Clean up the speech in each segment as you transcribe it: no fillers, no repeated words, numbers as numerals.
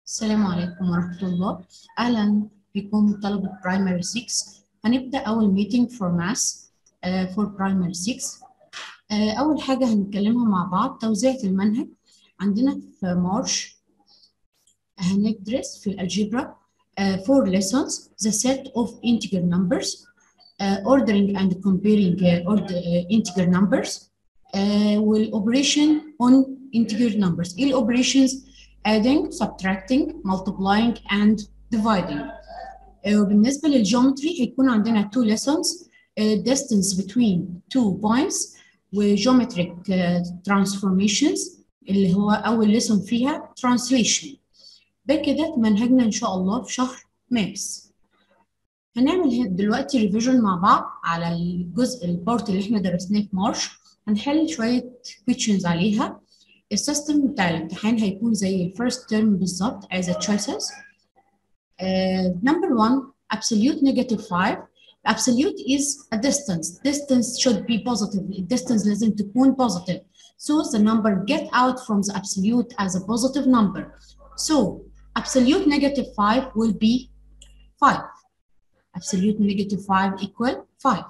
السلام عليكم ورحمة الله. أهلا بكم طلبة برايمري 6. هنبدأ أول ميتنج فور ماس فور برايمري 6. أول حاجة هنتكلمها مع بعض توزيع المنهج. عندنا في مارش هندرس في الألجبرا 4 lessons: the set of integer numbers, ordering and comparing integer numbers, والoperation on integer numbers. إيه الoperations؟ adding, subtracting, multiplying and dividing. وبالنسبة للجيومتري هيكون عندنا 2 lessons: distance between 2 points وgeometric transformations اللي هو أول lesson فيها translation. بكده منهجنا إن شاء الله في شهر مارس. هنعمل دلوقتي ريفيجن مع بعض على الجزء البارت اللي احنا درسناه في مارش. هنحل شوية questions عليها. السيستم بتاع الامتحان هيكون زي الفيرست تيرم بالظبط as a choices. Number 1 absolute -5. Absolute is a distance. Distance should be positive. Distance لازم تكون positive. So the number get out from the absolute as a positive number. So absolute -5 will be 5. Absolute -5 equal 5.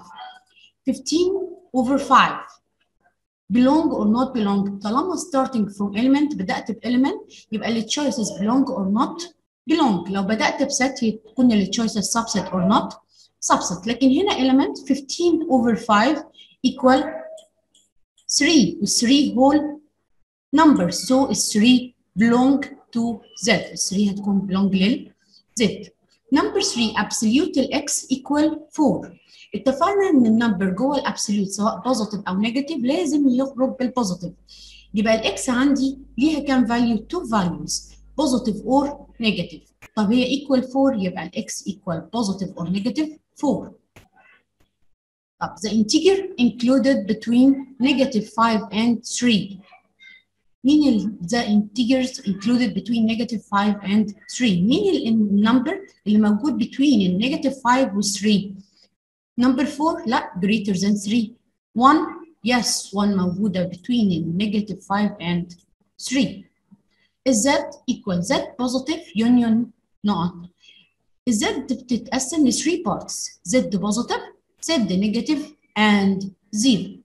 15/5. belong or not belong. طالما starting from element بدأت بelement يبقى ال choices belong or not belong. لو بدأت بset يكون ال choices subset or not subset. لكن هنا element 15/5 equal 3 و 3 whole numbers. So 3 belong to Z. 3 هتكون belong لل Z. Number 3 absolute ال x equal 4. اتفقنا ان النمبر جوه الابسوليوت سواء بوزيتيف او نيجاتيف لازم يخرج بالبوزيتيف. يبقى الاكس عندي ليها كام فاليو؟ 2 فاليوز بوزيتيف اور نيجاتيف. طب هي ايكوال 4 يبقى الاكس ايكوال بوزيتيف اور نيجاتيف 4. طب the integer included between -5 and 3. مين the integers included between -5 and 3؟ مين النمبر اللي موجود between ال -5 و 3؟ Number 4 لا greater than 3. 1 yes 1 موجودة between -5 and 3. Z equal Z positive union not. Z بتتقسم ل 3 parts: Z positive, Z negative and 0.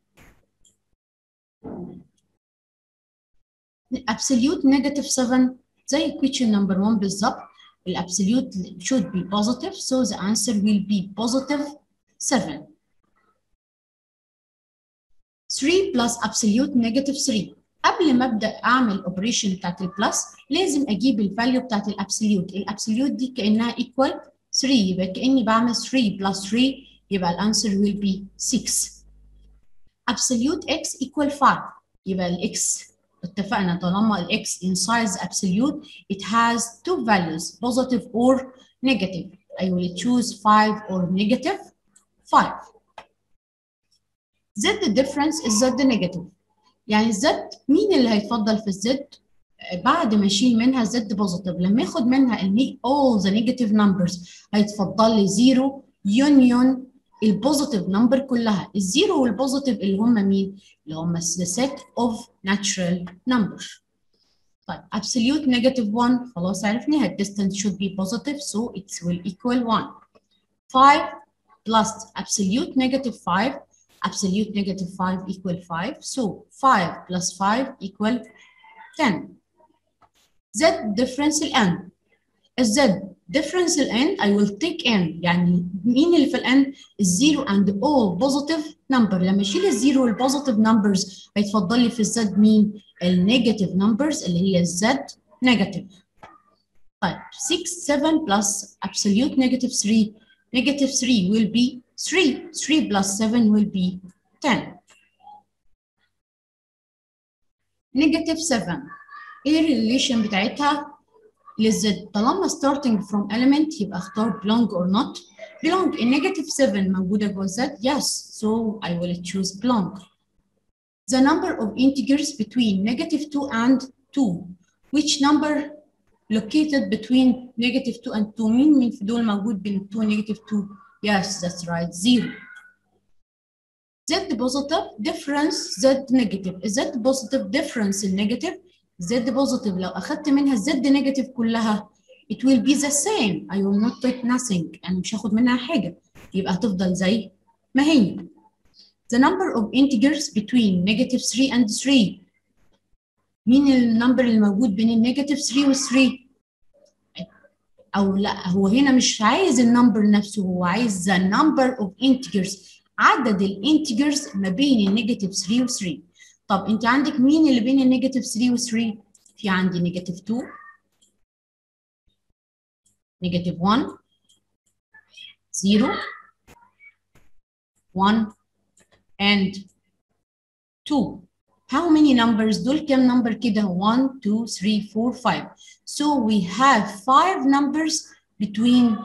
Absolute -7 زي question number 1 بالظبط. الابسوليوت should be positive so the answer will be positive 7. 3 plus absolute -3. قبل ما ابدا اعمل الاوبريشن بتاعت البلس لازم اجيب الفاليو بتاعت الابسوليوت. الابسوليوت دي كانها ايكوال 3 يبقى كاني بعمل 3 plus 3 يبقى الانسر will be 6. absolute x equal 5 يبقى الاكس اتفقنا طالما الاكس in size absolute it has two values positive or negative. I will choose 5 or -5. Z difference is Z negative. يعني Z مين اللي هيتفضل في الزد؟ بعد ما اشيل منها Z positive لما اخد منها all the negative numbers هيتفضل لي 0 union البوزيتيف نمبر كلها. الزيرو والبوزيتيف اللي هم مين؟ اللي هم the set of natural numbers. طيب absolute -1 خلاص عرفناها. distance should be positive so it will equal 1. 5 plus absolute -5. Absolute -5 equal 5. So 5 plus 5 equal 10. Z difference n. Z difference n I will take n. يعني مين اللي في n؟ الزيرو and all positive number. لما اشيل الزيرو والبوزيتيف نمبرز هيتفضل لي في الزد مين؟ النيجاتيف نمبرز اللي هي الزد نيجاتيف. طيب 6 7 plus absolute -3. -3 will be 3. 3 plus 7 will be 10. -7 ايه الريليشن بتاعتها للزد؟ طالما starting from element يبقى اختار belong or not belong. -7 موجودة جوه الزد yes so I will choose belong. The number of integers between -2 and 2. Which number located between -2 and 2؟ مين في دول موجود بين 2 و -2؟ Yes, that's right, 0. Z positive difference Z negative. Z positive difference in negative Z positive لو أخدت منها Z negative كلها it will be the same. I will not take nothing. أنا مش هاخد منها حاجة. يبقى هتفضل زي ما هي. The number of integers between -3 and 3. مين النمبر الموجود بين النيجاتيف 3 و 3؟ أو لا، هو هنا مش عايز النمبر نفسه، هو عايز the number of integers. عدد الانتجرز ما بين النيجاتيف 3 و 3. طب أنت عندك مين اللي بين النيجاتيف 3 و 3؟ في عندي نيجاتيف 2، نيجاتيف 1، 0، 1 and 2. How many numbers؟ دول كام نمبر كده؟ 1 2 3 4 5. So we have 5 numbers between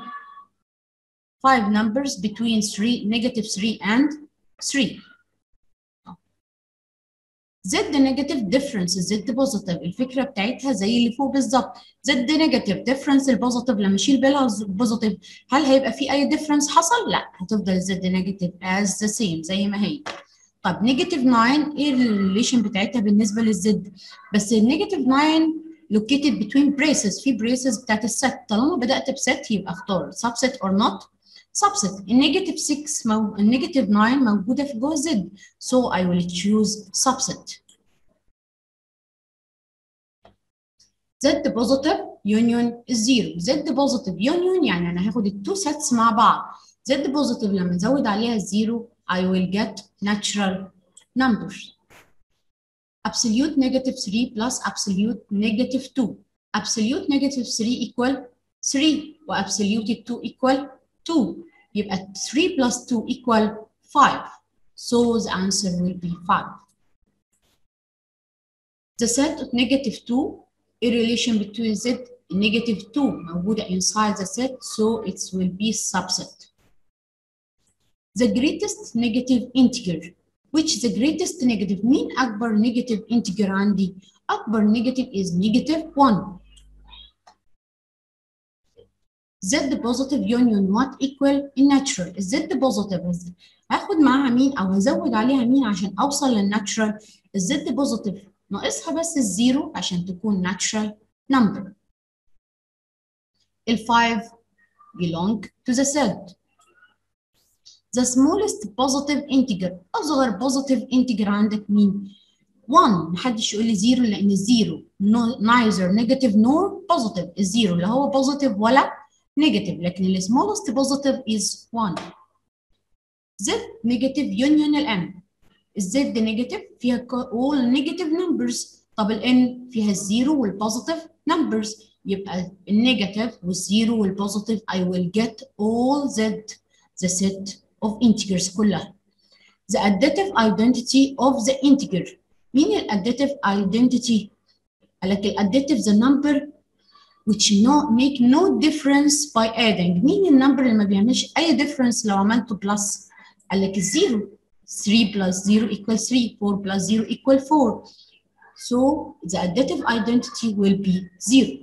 3 negative 3 and 3. Z negative difference Z positive. الفكره بتاعتها زي اللي فوق بالظبط. Z negative difference البوزيتيف لما اشيل بالها البوزيتيف، هل هيبقى في اي difference حصل؟ لا، هتفضل Z negative as the same زي ما هي. طب نيجاتيف 9 ايه الريليشن بتاعتها بالنسبه للزد؟ بس النيجاتيف 9 located between braces، في braces بتاعت الست. طالما بدات بست يبقى اختار subset or not subset. النيجاتيف 6 النيجاتيف 9 موجوده في جوه زد، so I will choose subset. Z positive union الزيرو. Z positive union يعني انا هاخد التو sets مع بعض. Z positive لما ازود عليها الزيرو I will get natural numbers. Absolute negative 3 plus absolute negative 2. Absolute negative 3 equal 3 و absolute 2 equal 2. يبقى 3 plus 2 equal 5. So the answer will be 5. The set of negative 2, a relation between Z and negative 2 موجودة inside the set, so it will be subset. The greatest negative integer. Which is the greatest negative؟ مين أكبر negative integer عندي؟ أكبر negative is negative 1. Z positive union what equal الناتشرال. Z positive هاخد معاها مين أو هزود عليها مين عشان أوصل للناتشرال؟ Z positive ناقصها بس الزيرو عشان تكون natural number. ال 5 belong to the set. The smallest positive integer. أصغر positive integer عندك مين؟ 1. محدش يقول لي 0 لأن الزيرو neither negative nor positive. الزيرو لا هو positive ولا negative، لكن ال smallest positive is 1. Z negative union ال N. Z negative فيها all negative numbers. طب ال N فيها الزيرو والpositive numbers. يبقى النيجاتيف والزيرو والpositive I will get all Z the set of integers كلها. The additive identity of the integer. مين ال additive identity؟ قال لك ال additive the number which make no difference by adding. مين النمبر اللي ما بيعملش أي difference لو عملته plus؟ قال لك الزيرو. 3 plus 0 equals 3. 4 plus 0 equals 4. So the additive identity will be 0.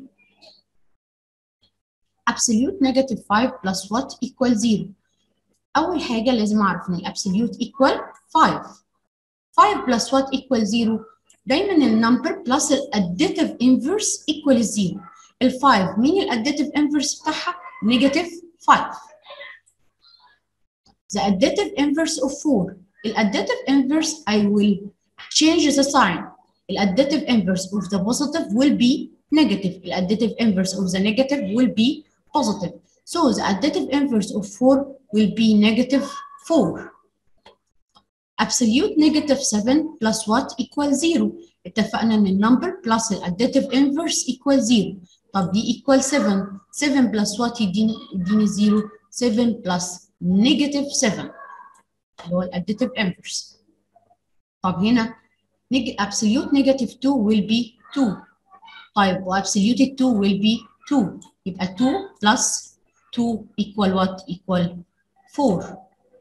Absolute negative 5 plus what equals 0. أول حاجة لازم أعرف إن الأبسوليوت equal 5. 5 plus what equal 0. دايما النمبر plus الاديتيف inverse equal 0. ال 5 مين الاديتيف inverse بتاعها؟ negative 5. The additive inverse of 4. الاديتيف inverse I will change the sign. الاديتيف inverse of the positive will be negative. الاديتيف inverse of the negative will be positive. So the additive inverse of 4 will be negative 4. Absolute negative 7 plus what equal 0. اتفقنا ان النمبر plus الاديتيف inverse equal 0. طب دي equal 7. 7 plus what يديني 0. 7 plus negative 7 اللي هو الاديتيف inverse. طب هنا absolute negative 2 will be 2. طيب و absolute 2 will be 2. يبقى 2 plus 2 equal what? Equal 4.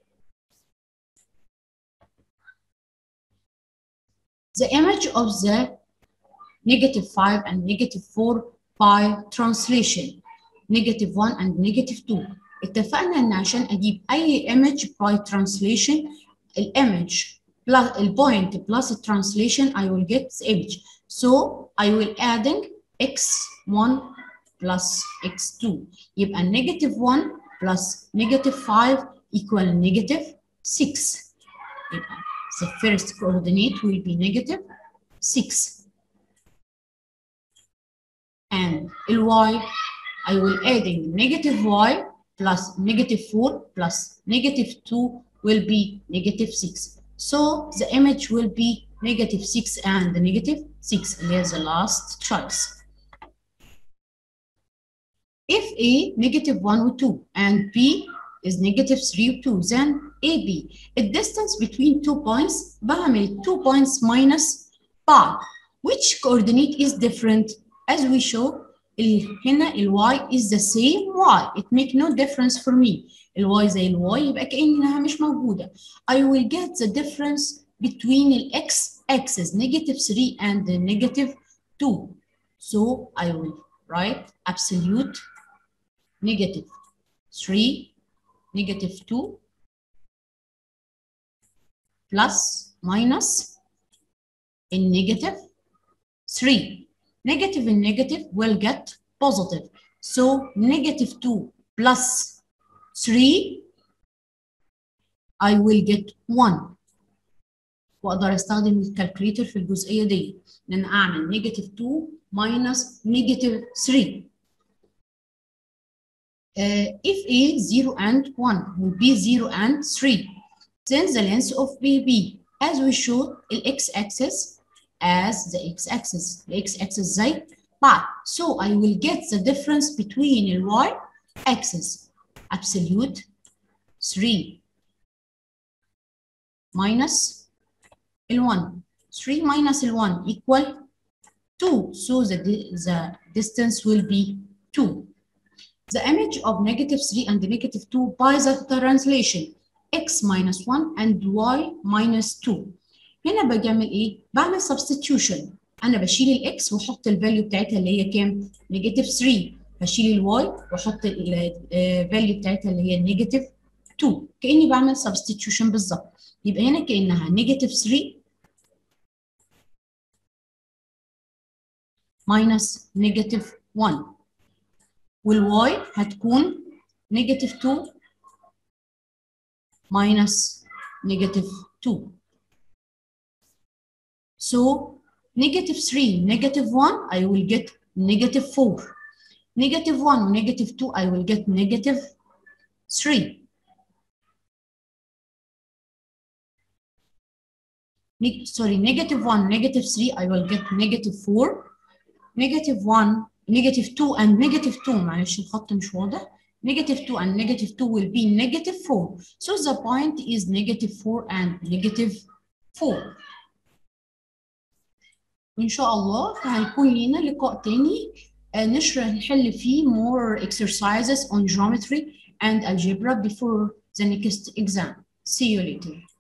The image of the negative 5 and negative 4 by translation. negative 1 and negative 2. اتفقنا ان عشان اجيب اي image by translation الimage plus الpoint plus translation I will get the image. So I will adding x1 plus x2 يبقى negative 1 plus negative 5 equal negative 6 يبقى the first coordinate will be negative 6 and y I will adding negative y plus negative 4 plus negative 2 will be negative 6 so the image will be negative 6 and negative 6 and here's the last choice. If A negative 1 or 2 and B is negative 3 or 2 then AB the distance between 2 points بعمل 2 points minus بعض which coordinate is different as we show هنا y is the same y it make no difference for me y زي y يبقى كأنها مش موجودة I will get the difference between the x axis negative 3 and the negative 2 so I will write absolute negative 3 negative 2 plus minus in negative 3 negative and negative will get positive so negative 2 plus 3 I will get 1 واقدر استخدم الكالكوليتر في الجزئيه دي ان انا اعمل negative 2 minus negative 3 if A 0 and 1 will be 0 and 3 then the length of BB as we showed the x-axis as the x-axis the x-axis زي بعض so I will get the difference between the y-axis absolute 3 minus L1 3 minus L1 equal 2 so the distance will be 2 the image of negative 3 and negative 2 by the translation x minus 1 and y minus 2 هنا بعمل ايه؟ بعمل substitution انا بشيل الاكس واحط الفاليو بتاعتها اللي هي كام؟ نيجاتيف 3 بشيل الواي واحط الفاليو بتاعتها اللي هي نيجاتيف 2 كاني بعمل substitution بالظبط يبقى هنا كانها نيجاتيف 3 minus نيجاتيف 1 والواي هتكون نيجاتيف 2 minus negative 2. So negative 3, negative 1, I will get negative 4. Negative 1, negative 2, I will get negative 3. Sorry, negative 1, negative 3, I will get negative 4. Negative 1, negative 2 and negative 2, معلش الخط مش واضح. Negative 2 and negative 2 will be negative 4. So the point is negative 4 and negative 4. إن شاء الله هيكون لنا لقاء تاني نحل فيه more exercises on geometry and algebra before the next exam. See you later.